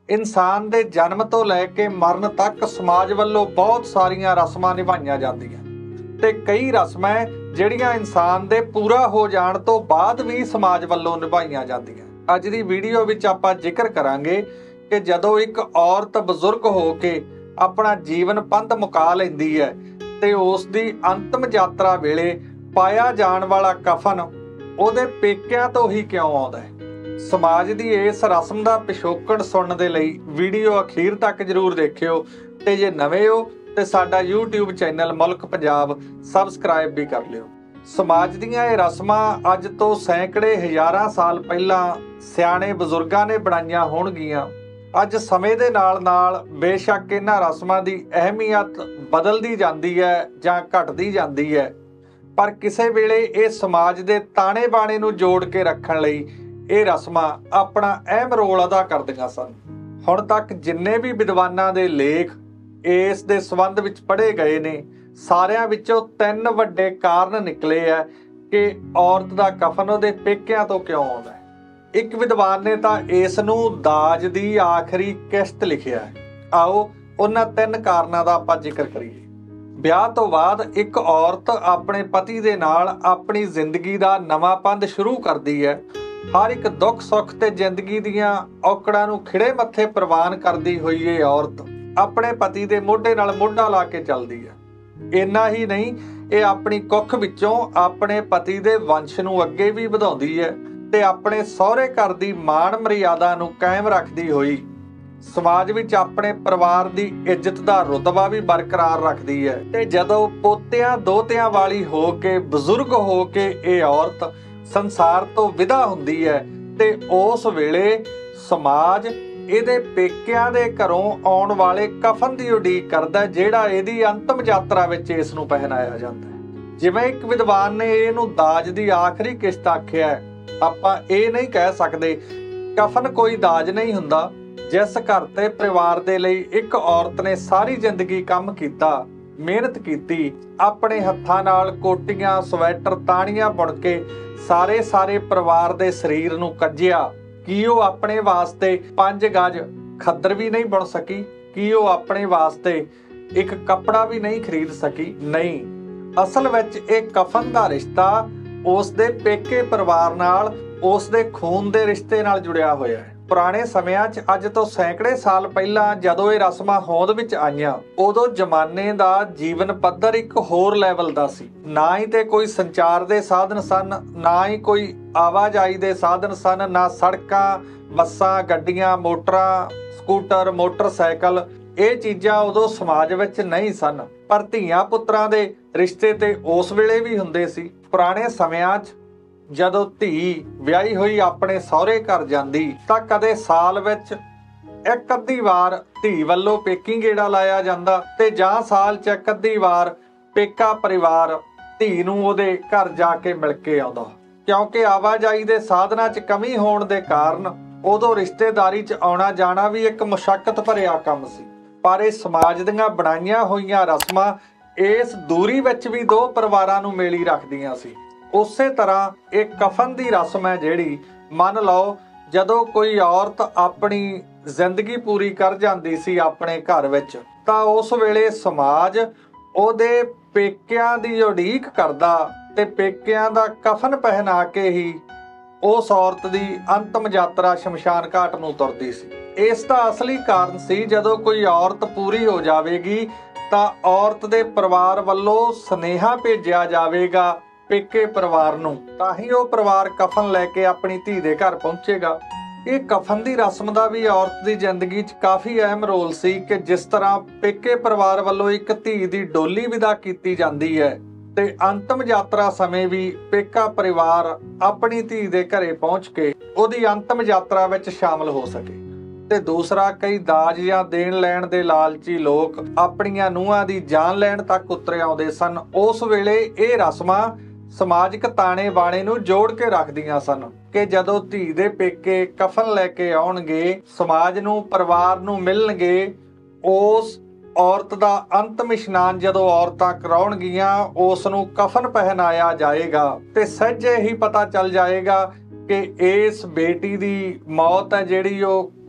इंसान दे जन्म तो लैके मरण तक समाज वालों बहुत सारियां रस्मां निभाईਆਂ ਜਾਂਦੀਆਂ ते कई रस्मां ਜਿਹੜੀਆਂ इंसान दे पूरा हो जाण तो बाद भी समाज वालों निभाईਆਂ ਜਾਂਦੀਆਂ। ਅੱਜ ਦੀ ਵੀਡੀਓ ਵਿੱਚ ਆਪਾਂ ਜ਼ਿਕਰ ਕਰਾਂਗੇ ਕਿ ਜਦੋਂ ਇੱਕ ਔਰਤ ਬਜ਼ੁਰਗ ਹੋ ਕੇ ਆਪਣਾ ਜੀਵਨ ਪੰਧ ਮੁਕਾ ਲੈਂਦੀ ਹੈ ਤੇ ਉਸ ਦੀ ਅੰਤਮ ਯਾਤਰਾ ਵੇਲੇ ਪਾਇਆ ਜਾਣ ਵਾਲਾ ਕਫਨ ਉਹਦੇ ਪੇਕਿਆਂ ਤੋਂ ਹੀ ਕਿਉਂ ਆਉਂਦਾ ਹੈ। समाज की इस रस्म का पिछोकड़ सुनने के लिए वीडियो अखीर तक जरूर देखियो ते जे नवे हो तो साडा YouTube चैनल मुल्क पंजाब सबसक्राइब भी कर लियो। समाज दीयां ये रस्मां अज तो सैकड़े हज़ारां साल पहलां सियाणे बजुर्गां ने बनाईयां होणगीਆਂ। अज समय दे नाल बेशक इन्हां रस्मां दी अहमियत बदलदी जांदी है जां घटदी जांदी है, पर किसे वेले ये समाज दे ताणे बाणे नूं जोड़ के रखण लई ਇਹ ਰਸਮਾਂ ਆਪਣਾ ਅਹਿਮ ਰੋਲ ਅਦਾ ਕਰਦੀਆਂ ਸਨ। ਹੁਣ ਤੱਕ ਜਿੰਨੇ ਵੀ ਵਿਦਵਾਨਾਂ ਦੇ ਲੇਖ ਇਸ ਦੇ ਸੰਬੰਧ ਵਿੱਚ ਪੜ੍ਹੇ ਗਏ ਨੇ, ਸਾਰਿਆਂ ਵਿੱਚੋਂ ਤਿੰਨ ਵੱਡੇ ਕਾਰਨ ਨਿਕਲੇ ਆ ਕਿ ਔਰਤ ਦਾ ਕਫਨ ਉਹਦੇ ਪੇਕਿਆਂ ਤੋਂ ਕਿਉਂ ਆਉਂਦਾ ਹੈ। ਇੱਕ ਵਿਦਵਾਨ ਨੇ ਤਾਂ ਇਸ ਨੂੰ ਦਾਜ ਦੀ ਆਖਰੀ ਕਿਸ਼ਤ ਲਿਖਿਆ ਹੈ। ਆਓ ਉਹਨਾਂ ਤਿੰਨ ਕਾਰਨਾਂ ਦਾ ਆਪਾਂ ਜ਼ਿਕਰ ਕਰੀਏ। ਵਿਆਹ ਤੋਂ ਬਾਅਦ ਇੱਕ ਔਰਤ ਆਪਣੇ ਪਤੀ ਦੇ ਨਾਲ ਆਪਣੀ ਜ਼ਿੰਦਗੀ ਦਾ ਨਵਾਂ ਪੰਧ ਸ਼ੁਰੂ ਕਰਦੀ ਹੈ। हर एक दुख सुख ते जिंदगी दियां औकड़ां नूं खिड़े मत्थे प्रवान करदी होई ये औरत अपने पति दे मोढे नाल मोढा ला के चलदी है। इन्ना ही नहीं, ये अपनी कुख विचों अपने पति दे वंश नूं अगे भी वधाउंदी है ते अपने सहुरे घर दी मान मर्यादा नूं कायम रखदी होई समाज विच अपने परिवार दी इज्जत दा रुतबा भी बरकरार रखदी है। ते जदों पोतियां दोतियां वाली हो के बजुर्ग हो के ये औरत संसार तो विदा हुंदी है ते उस वेले समाज ਇਹਦੇ ਪੇਕਿਆਂ ਦੇ ਘਰੋਂ ਆਉਣ ਵਾਲੇ ਕਫਨ ਦੀ ਉਡੀਕ ਕਰਦਾ ਜਿਹੜਾ ਇਹਦੀ ਅੰਤਮ ਯਾਤਰਾ ਵਿੱਚ ਇਸ ਨੂੰ ਪਹਿਨਾਇਆ ਜਾਂਦਾ ਹੈ। ਜਿਵੇਂ ਇੱਕ ਵਿਦਵਾਨ ਨੇ ਇਹਨੂੰ ਦਾਜ ਦੀ ਆਖਰੀ ਕਿਸ਼ਤ ਆਖਿਆ, ਆਪਾਂ ਇਹ ਨਹੀਂ ਕਹਿ ਸਕਦੇ ਕਫਨ ਕੋਈ ਦਾਜ ਨਹੀਂ ਹੁੰਦਾ। ਜਿਸ ਘਰ ਤੇ ਪਰਿਵਾਰ ਦੇ ਲਈ ਇੱਕ ਔਰਤ ਨੇ ਸਾਰੀ ਜ਼ਿੰਦਗੀ ਕੰਮ ਕੀਤਾ, ਮਿਹਨਤ ਕੀਤੀ, ਆਪਣੇ ਹੱਥਾਂ ਨਾਲ ਕੋਟੀਆਂ ਸਵੈਟਰ ਤਾਣੀਆਂ ਬੁਣ ਕੇ ਸਾਰੇ ਪਰਿਵਾਰ ਦੇ ਸਰੀਰ ਨੂੰ ਕੱਜਿਆ, ਕੀ ਉਹ ਆਪਣੇ ਵਾਸਤੇ 5 ਗਜ ਖੱਦਰ ਵੀ ਨਹੀਂ ਬੁਣ ਸਕੀ? ਕੀ ਉਹ ਆਪਣੇ ਵਾਸਤੇ ਇੱਕ ਕੱਪੜਾ ਵੀ ਨਹੀਂ ਖਰੀਦ ਸਕੀ? ਨਹੀਂ, ਅਸਲ ਵਿੱਚ ਇਹ ਕਫਨ ਦਾ ਰਿਸ਼ਤਾ ਉਸ ਦੇ ਪੇਕੇ ਪਰਿਵਾਰ ਨਾਲ, ਉਸ ਦੇ ਖੂਨ ਦੇ ਰਿਸ਼ਤੇ ਨਾਲ ਜੁੜਿਆ ਹੋਇਆ ਹੈ। ਪੁਰਾਣੇ ਸਮਿਆਂ 'ਚ ਅੱਜ ਤੋਂ ਸੈਂਕੜੇ ਸਾਲ ਪਹਿਲਾਂ ਜਦੋਂ ਇਹ ਰਸਮਾਂ ਹੋਂਦ ਵਿੱਚ ਆਈਆਂ, ਉਦੋਂ ਜ਼ਮਾਨੇ ਦਾ ਜੀਵਨ ਪੱਧਰ ਇੱਕ ਹੋਰ ਲੈਵਲ ਦਾ ਸੀ। ਨਾ ਹੀ ਤੇ ਕੋਈ ਸੰਚਾਰ ਦੇ ਸਾਧਨ ਸਨ, ਨਾ ਹੀ ਕੋਈ ਆਵਾਜਾਈ ਦੇ ਸਾਧਨ ਸਨ, ਨਾ ਸੜਕਾਂ, ਬੱਸਾਂ, ਗੱਡੀਆਂ, ਮੋਟਰਾਂ, ਸਕੂਟਰ, ਮੋਟਰਸਾਈਕਲ, ਇਹ ਚੀਜ਼ਾਂ ਉਦੋਂ ਸਮਾਜ ਵਿੱਚ ਨਹੀਂ ਸਨ। ਪਰ ਧੀਆਂ ਪੁੱਤਰਾਂ ਦੇ ਰਿਸ਼ਤੇ ਤੇ ਉਸ ਵੇਲੇ ਵੀ ਹੁੰਦੇ ਸੀ। ਪੁਰਾਣੇ ਸਮਿਆਂ 'ਚ ਜਦੋਂ ਧੀ ਵਿਆਹੀ ਹੋਈ ਆਪਣੇ ਸਹੁਰੇ ਘਰ ਜਾਂਦੀ ਤਾਂ ਕਦੇ ਸਾਲ ਵਿੱਚ ਇੱਕ ਅੱਧੀ ਵਾਰ ਧੀ ਵੱਲੋਂ ਪੇਕੀ ਗੇੜਾ ਲਾਇਆ ਜਾਂਦਾ ਤੇ ਜਾਂ ਸਾਲ 'ਚ ਇੱਕ ਅੱਧੀ ਵਾਰ ਪੇਕਾ ਪਰਿਵਾਰ ਧੀ ਨੂੰ ਉਹਦੇ ਘਰ ਜਾ ਕੇ ਮਿਲ ਕੇ ਆਉਂਦਾ। ਕਿਉਂਕਿ ਆਵਾਜਾਈ ਦੇ ਸਾਧਨਾਂ 'ਚ ਕਮੀ ਹੋਣ ਦੇ ਕਾਰਨ ਉਦੋਂ ਰਿਸ਼ਤੇਦਾਰੀ 'ਚ ਆਉਣਾ ਜਾਣਾ ਵੀ ਇੱਕ ਮੁਸ਼ੱਕਤ ਭਰਿਆ ਕੰਮ ਸੀ। ਪਰ ਇਹ ਸਮਾਜ ਦੀਆਂ ਬਣਾਈਆਂ ਹੋਈਆਂ ਰਸਮਾਂ ਇਸ ਦੂਰੀ ਵਿੱਚ ਵੀ ਦੋ ਪਰਿਵਾਰਾਂ ਨੂੰ ਮੇਲੀ ਰੱਖਦੀਆਂ ਸੀ। ਉਸੇ ਤਰ੍ਹਾਂ ਇਹ ਕਫਨ ਦੀ ਰਸਮ ਹੈ ਜਿਹੜੀ, ਮੰਨ ਲਓ ਜਦੋਂ ਕੋਈ ਔਰਤ ਆਪਣੀ ਜ਼ਿੰਦਗੀ ਪੂਰੀ ਕਰ ਜਾਂਦੀ ਸੀ ਆਪਣੇ ਘਰ ਵਿੱਚ, ਤਾਂ ਉਸ ਵੇਲੇ ਸਮਾਜ ਉਹਦੇ ਪੇਕਿਆਂ ਦੀ ਉਡੀਕ ਕਰਦਾ ਤੇ ਪੇਕਿਆਂ ਦਾ ਕਫਨ ਪਹਿਨਾ ਕੇ ਹੀ ਉਸ ਔਰਤ ਦੀ ਅੰਤਮ ਯਾਤਰਾ ਸ਼ਮਸ਼ਾਨ ਘਾਟ ਨੂੰ ਤੁਰਦੀ ਸੀ। ਇਸ ਦਾ ਅਸਲੀ ਕਾਰਨ ਸੀ ਜਦੋਂ ਕੋਈ ਔਰਤ ਪੂਰੀ ਹੋ ਜਾਵੇਗੀ ਤਾਂ ਔਰਤ ਦੇ ਪਰਿਵਾਰ ਵੱਲੋਂ ਸੁਨੇਹਾ ਭੇਜਿਆ ਜਾਵੇਗਾ ਪੇਕੇ ਪਰਿਵਾਰ ਨੂੰ, ਤਾਂ ਹੀ ਉਹ ਪਰਿਵਾਰ ਕਫਨ ਲੈ ਕੇ ਆਪਣੀ ਧੀ ਦੇ ਘਰ ਪਹੁੰਚੇਗਾ। ਇਹ ਕਫਨ ਦੀ ਰਸਮ ਦਾ ਵੀ ਔਰਤ ਦੀ ਜ਼ਿੰਦਗੀ 'ਚ ਕਾਫੀ ਅਹਿਮ ਰੋਲ ਸੀ ਕਿ ਜਿਸ ਤਰ੍ਹਾਂ ਪੇਕੇ ਪਰਿਵਾਰ ਵੱਲੋਂ ਇੱਕ ਧੀ ਦੀ ਡੋਲੀ ਵਿਦਾ ਕੀਤੀ ਜਾਂਦੀ ਹੈ ਤੇ ਅੰਤਮ ਯਾਤਰਾ ਸਮੇਂ ਵੀ ਪੇਕਾ ਪਰਿਵਾਰ ਆਪਣੀ ਧੀ ਦੇ ਘਰੇ ਪਹੁੰਚ ਕੇ ਉਹਦੀ ਅੰਤਮ ਯਾਤਰਾ ਵਿੱਚ ਸ਼ਾਮਲ ਹੋ ਸਕੇ। ਤੇ ਦੂਸਰਾ, ਕਈ ਦਾਜ ਜਾਂ ਦੇਣ ਲੈਣ ਦੇ ਲਾਲਚੀ ਲੋਕ ਆਪਣੀਆਂ ਨੂੰਹਾਂ ਦੀ ਜਾਨ ਲੈਣ ਤੱਕ ਉਤਰੇ ਆਉਂਦੇ ਸਨ। ਉਸ ਵੇਲੇ ਇਹ ਰਸਮਾਂ ਸਮਾਜਿਕ ਤਾਣੇ ਬਾਣੇ ਨੂੰ ਜੋੜ ਕੇ ਰੱਖਦੀਆਂ ਸਨ ਕਿ ਜਦੋਂ ਧੀ ਦੇ ਪੇਕੇ ਕਫਨ ਲੈ ਕੇ ਆਉਣਗੇ, ਸਮਾਜ ਨੂੰ, ਪਰਿਵਾਰ ਨੂੰ ਮਿਲਣਗੇ, ਉਸ ਔਰਤ ਦਾ ਅੰਤਮ ਇਸ਼ਨਾਨ ਜਦੋਂ ਔਰਤਾਂ ਕਰਾਉਣਗੀਆਂ, ਉਸ ਨੂੰ ਕਫਨ ਪਹਿਨਾਇਆ ਜਾਏਗਾ ਤੇ ਸਹਿਜੇ ਹੀ ਪਤਾ ਚੱਲ ਜਾਏਗਾ ਕਿ ਇਸ ਬੇਟੀ ਦੀ ਮੌਤ ਹੈ ਜਿਹੜੀ ਉਹ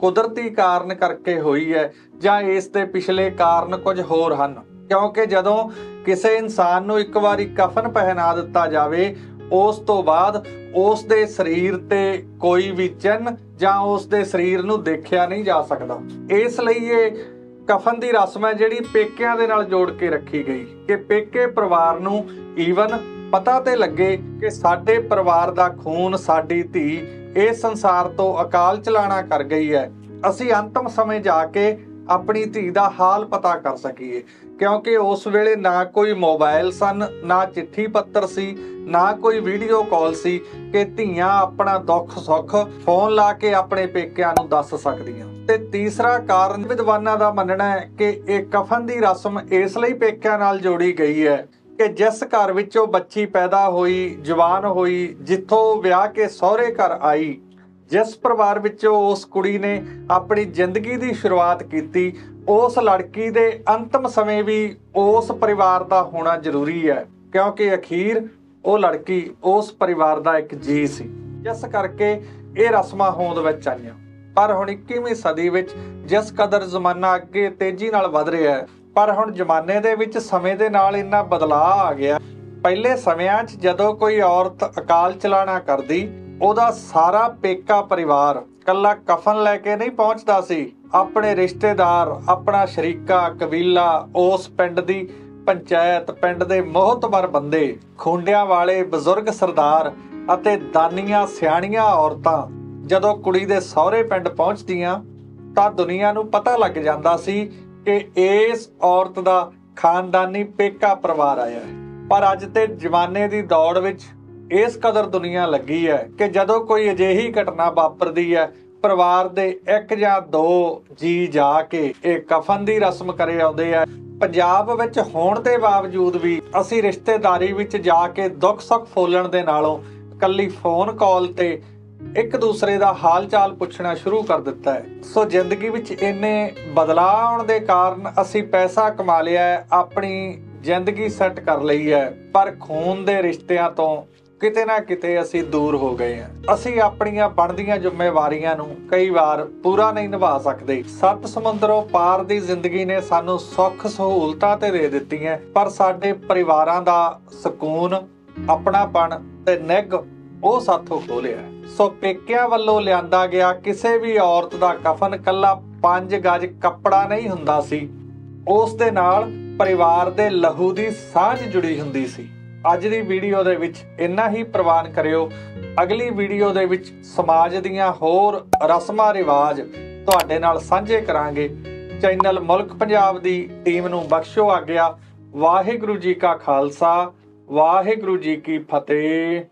ਕੁਦਰਤੀ ਕਾਰਨ ਕਰਕੇ ਹੋਈ ਹੈ ਜਾਂ ਇਸ ਦੇ ਪਿਛਲੇ ਕਾਰਨ ਕੁਝ ਹੋਰ ਹਨ। ਕਿਉਂਕਿ ਜਦੋਂ ਕਿਸੇ ਇਨਸਾਨ ਨੂੰ ਇੱਕ ਵਾਰੀ ਕਫਨ ਪਹਿਨਾ ਦਿੱਤਾ ਜਾਵੇ, ਉਸ ਤੋਂ ਬਾਅਦ ਉਸ ਦੇ ਸਰੀਰ ਤੇ ਕੋਈ ਵੀ ਚਿੰਨ੍ਹ ਜਾਂ ਉਸ ਦੇ ਸਰੀਰ ਨੂੰ ਦੇਖਿਆ ਨਹੀਂ ਜਾ ਸਕਦਾ। ਇਸ ਲਈ ਇਹ ਕਫਨ ਦੀ ਰਸਮ ਹੈ ਜਿਹੜੀ ਪੇਕਿਆਂ ਦੇ ਨਾਲ ਜੋੜ ਕੇ ਰੱਖੀ ਗਈ ਕਿ ਪੇਕੇ ਪਰਿਵਾਰ ਨੂੰ ਈਵਨ ਪਤਾ ਤੇ ਲੱਗੇ ਕਿ ਸਾਡੇ ਪਰਿਵਾਰ ਦਾ ਖੂਨ, ਸਾਡੀ ਧੀ ਇਸ ਸੰਸਾਰ ਤੋਂ ਅਕਾਲ ਚਲਾਣਾ ਕਰ ਗਈ ਹੈ। ਅਸੀਂ ਅੰਤਮ ਸਮੇਂ ਜਾ ਕੇ ਆਪਣੀ ਧੀ ਦਾ ਹਾਲ ਪਤਾ ਕਰ ਸਕੀਏ, ਕਿਉਂਕਿ ਉਸ ਵੇਲੇ ਨਾ ਕੋਈ ਮੋਬਾਈਲ ਸਨ, ਨਾ ਚਿੱਠੀ ਪੱਤਰ ਸੀ, ਨਾ ਕੋਈ ਵੀਡੀਓ ਕਾਲ ਸੀ ਕਿ ਧੀਆਂ ਆਪਣਾ ਦੁੱਖ ਸੁੱਖ ਫੋਨ ਲਾ ਕੇ ਆਪਣੇ ਪੇਕਿਆਂ ਨੂੰ ਦੱਸ ਸਕਦੀਆਂ। ਤੇ ਤੀਸਰਾ ਕਾਰਨ ਵਿਦਵਾਨਾਂ ਦਾ ਮੰਨਣਾ ਹੈ ਕਿ ਇਹ ਕਫਨ ਦੀ ਰਸਮ ਇਸ ਲਈ ਪੇਕਿਆਂ ਨਾਲ ਜੋੜੀ ਗਈ ਹੈ ਕਿ ਜਿਸ ਘਰ ਵਿੱਚੋਂ ਬੱਚੀ ਪੈਦਾ ਹੋਈ, ਜਵਾਨ ਹੋਈ, ਜਿੱਥੋਂ ਵਿਆਹ ਕੇ ਸਹੁਰੇ ਘਰ ਆਈ, ਜਿਸ ਪਰਿਵਾਰ ਵਿੱਚੋਂ ਉਸ ਕੁੜੀ ਨੇ ਆਪਣੀ ਜ਼ਿੰਦਗੀ ਦੀ ਸ਼ੁਰੂਆਤ ਕੀਤੀ, ਉਸ ਲੜਕੀ ਦੇ ਅੰਤਮ ਸਮੇਂ ਵੀ ਉਸ ਪਰਿਵਾਰ ਦਾ ਹੋਣਾ ਜ਼ਰੂਰੀ ਹੈ, ਕਿਉਂਕਿ ਅਖੀਰ ਉਹ ਲੜਕੀ ਉਸ ਪਰਿਵਾਰ ਦਾ ਇੱਕ ਜੀ ਸੀ। ਜਿਸ ਕਰਕੇ ਇਹ ਰਸਮਾਂ ਹੋਂਦ ਵਿੱਚ ਆਈਆਂ। ਪਰ ਹੁਣ 21ਵੀਂ ਸਦੀ ਵਿੱਚ ਜਿਸ ਕਦਰ ਜ਼ਮਾਨਾ ਅੱਗੇ ਤੇਜ਼ੀ ਨਾਲ ਵਧ ਰਿਹਾ ਹੈ, ਪਰ ਹੁਣ ਜ਼ਮਾਨੇ ਦੇ ਵਿੱਚ ਸਮੇਂ ਦੇ ਨਾਲ ਇੰਨਾ ਬਦਲਾਅ ਆ ਗਿਆ। ਪਹਿਲੇ ਸਮਿਆਂ 'ਚ ਜਦੋਂ ਕੋਈ ਔਰਤ ਅਕਾਲ ਚਲਾਣਾ ਕਰਦੀ, ਉਹਦਾ ਸਾਰਾ ਪੇਕਾ ਪਰਿਵਾਰ ਕੱਲਾ ਕਫਨ ਲੈ ਕੇ ਨਹੀਂ ਪਹੁੰਚਦਾ ਸੀ। ਆਪਣੇ ਰਿਸ਼ਤੇਦਾਰ, ਆਪਣਾ ਸ਼ਰੀਕਾ, ਕਬੀਲਾ, ਉਸ ਪਿੰਡ ਦੀ ਪੰਚਾਇਤ, ਪਿੰਡ ਦੇ ਮੋਹਤਬਰ ਬੰਦੇ, ਖੁੰਡਿਆਂ ਵਾਲੇ ਬਜ਼ੁਰਗ ਸਰਦਾਰ ਅਤੇ ਦਾਨੀਆਂ ਸਿਆਣੀਆਂ ਔਰਤਾਂ ਜਦੋਂ ਕੁੜੀ ਦੇ ਸਹੁਰੇ ਪਿੰਡ ਪਹੁੰਚਦੀਆਂ ਤਾਂ ਦੁਨੀਆ ਨੂੰ ਪਤਾ ਲੱਗ ਜਾਂਦਾ ਸੀ ਕਿ ਇਸ ਔਰਤ ਦਾ ਖਾਨਦਾਨੀ ਪੇਕਾ ਪਰਿਵਾਰ ਆਇਆ ਹੈ। ਪਰ ਅੱਜ ਦੇ ਜ਼ਮਾਨੇ ਦੀ ਦੌੜ ਵਿੱਚ ਇਸ ਕਦਰ ਦੁਨੀਆ ਲੱਗੀ ਹੈ ਕਿ ਜਦੋਂ ਕੋਈ ਅਜਿਹੀ ਘਟਨਾ ਵਾਪਰਦੀ ਹੈ, ਪਰਿਵਾਰ ਦੇ ਇੱਕ ਜਾਂ ਦੋ ਜੀ ਜਾ ਕੇ ਇਹ ਕਫਨ ਦੀ ਰਸਮ ਕਰੇ ਆਉਂਦੇ ਆ। ਪੰਜਾਬ ਵਿੱਚ ਹੋਣ ਦੇ ਬਾਵਜੂਦ ਵੀ ਅਸੀਂ ਰਿਸ਼ਤੇਦਾਰੀ ਵਿੱਚ ਜਾ ਕੇ ਦੁੱਖ ਸੁੱਖ ਫੋਲਣ ਦੇ ਨਾਲੋਂ ਇਕੱਲੀ ਫੋਨ ਕਾਲ ਤੇ ਇੱਕ ਦੂਸਰੇ ਦਾ ਹਾਲ ਚਾਲ ਪੁੱਛਣਾ ਸ਼ੁਰੂ ਕਰ ਦਿੱਤਾ ਹੈ। ਸੋ ਜ਼ਿੰਦਗੀ ਵਿੱਚ ਇੰਨੇ ਬਦਲਾਅ ਆਉਣ ਦੇ ਕਾਰਨ ਅਸੀਂ ਪੈਸਾ ਕਮਾ ਲਿਆ ਹੈ, ਆਪਣੀ ਜ਼ਿੰਦਗੀ ਸੈੱਟ ਕਰ ਲਈ ਹੈ, ਪਰ ਖੂਨ ਦੇ ਰਿਸ਼ਤਿਆਂ ਤੋਂ ਕਿਤੇ ਨਾ ਕਿਤੇ ਅਸੀਂ ਦੂਰ ਹੋ ਗਏ ਹਾਂ। ਅਸੀਂ ਆਪਣੀਆਂ ਬਣਦੀਆਂ ਜ਼ਿੰਮੇਵਾਰੀਆਂ ਨੂੰ ਕਈ ਵਾਰ ਪੂਰਾ ਨਹੀਂ ਨਿਭਾ ਸਕਦੇ। ਸੱਤ ਸਮੁੰਦਰੋਂ ਪਾਰ ਦੀ ਜ਼ਿੰਦਗੀ ਨੇ ਸਾਨੂੰ ਸੁੱਖ ਸਹੂਲਤਾਂ ਤੇ ਦੇ ਦਿੱਤੀਆਂ, ਪਰ ਸਾਡੇ ਪਰਿਵਾਰਾਂ ਦਾ ਸਕੂਨ, ਆਪਣਾਪਣ ਤੇ ਨਿੱਘ ਉਹ ਸਾਥੋਂ ਖੋਹ ਲਿਆ। ਸੋ ਪੇਕਿਆਂ ਵੱਲੋਂ ਲਿਆਂਦਾ ਗਿਆ ਕਿਸੇ ਵੀ ਔਰਤ ਦਾ ਕਫਨ ਕੱਲਾ 5 ਗਜ਼ ਕੱਪੜਾ ਨਹੀਂ ਹੁੰਦਾ ਸੀ, ਉਸ ਦੇ ਨਾਲ ਪਰਿਵਾਰ ਦੇ ਲਹੂ ਦੀ ਸਾਂਝ ਜੁੜੀ ਹੁੰਦੀ ਸੀ। ਅੱਜ ਦੀ ਵੀਡੀਓ ਦੇ ਵਿੱਚ ਇੰਨਾ ਹੀ ਪ੍ਰਵਾਨ ਕਰਿਓ। ਅਗਲੀ ਵੀਡੀਓ ਦੇ ਵਿੱਚ ਸਮਾਜ ਦੀਆਂ ਹੋਰ ਰਸਮਾਂ ਰਿਵਾਜ ਤੁਹਾਡੇ ਨਾਲ ਸਾਂਝੇ ਕਰਾਂਗੇ। ਚੈਨਲ ਮੁਲਕ ਪੰਜਾਬ ਦੀ ਟੀਮ ਨੂੰ ਬਖਸ਼ੋ ਆਗਿਆ। ਵਾਹਿਗੁਰੂ ਜੀ ਕਾ ਖਾਲਸਾ, ਵਾਹਿਗੁਰੂ ਜੀ ਕੀ ਫਤਿਹ।